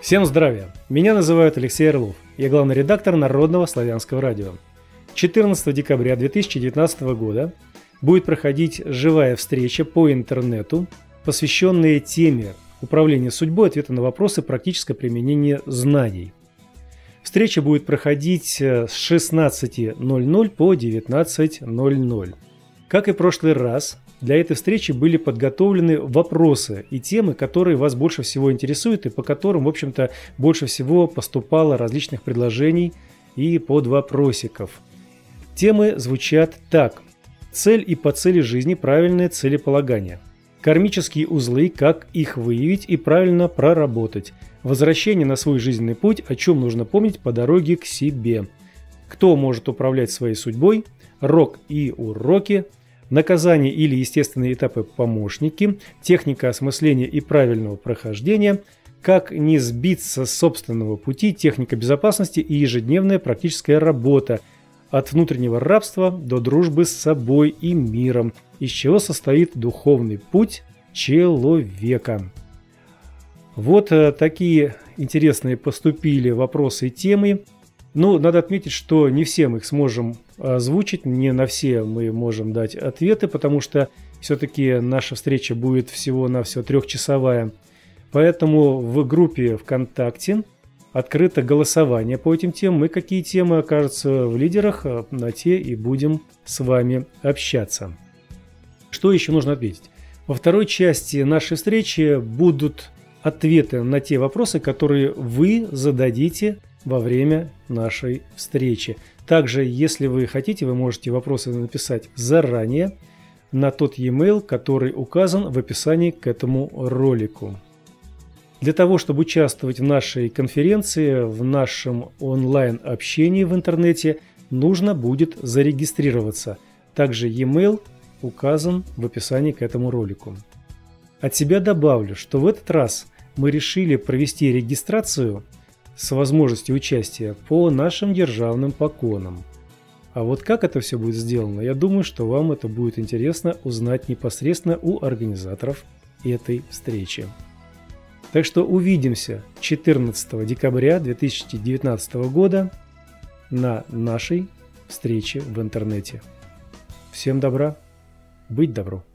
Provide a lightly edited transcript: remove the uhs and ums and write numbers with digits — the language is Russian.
Всем здравия! Меня называют Алексей Орлов. Я главный редактор Народного славянского радио. 14 декабря 2019 года будет проходить живая встреча по интернету, посвященная теме управления судьбой, ответы на вопросы, практическое применение знаний. Встреча будет проходить с 16:00 по 19:00. Как и в прошлый раз, для этой встречи были подготовлены вопросы и темы, которые вас больше всего интересуют и по которым, в общем-то, больше всего поступало различных предложений и подвопросиков. Темы звучат так. Цель и подцели жизни, правильное целеполагание. Кармические узлы, как их выявить и правильно проработать. Возвращение на свой жизненный путь, о чем нужно помнить по дороге к себе. Кто может управлять своей судьбой? Рок и уроки. Наказание или естественные этапы помощники, техника осмысления и правильного прохождения, как не сбиться с собственного пути, техника безопасности и ежедневная практическая работа, от внутреннего рабства до дружбы с собой и миром, из чего состоит духовный путь человека. Вот такие интересные поступили вопросы и темы. Ну, надо отметить, что не все мы их сможем озвучить, не на все мы можем дать ответы, потому что все-таки наша встреча будет всего-навсего 3-часовая. Поэтому в группе ВКонтакте открыто голосование по этим темам, и какие темы окажутся в лидерах, на те и будем с вами общаться. Что еще нужно отметить? Во второй части нашей встречи будут ответы на те вопросы, которые вы зададите во время нашей встречи. Также, если вы хотите, вы можете вопросы написать заранее на тот e-mail, который указан в описании к этому ролику. Для того, чтобы участвовать в нашей конференции, в нашем онлайн-общении в интернете, нужно будет зарегистрироваться. Также e-mail указан в описании к этому ролику. От себя добавлю, что в этот раз мы решили провести регистрацию с возможностью участия по нашим державным поконам. А вот как это все будет сделано, я думаю, что вам это будет интересно узнать непосредственно у организаторов этой встречи. Так что увидимся 14 декабря 2019 года на нашей встрече в интернете. Всем добра, быть добру!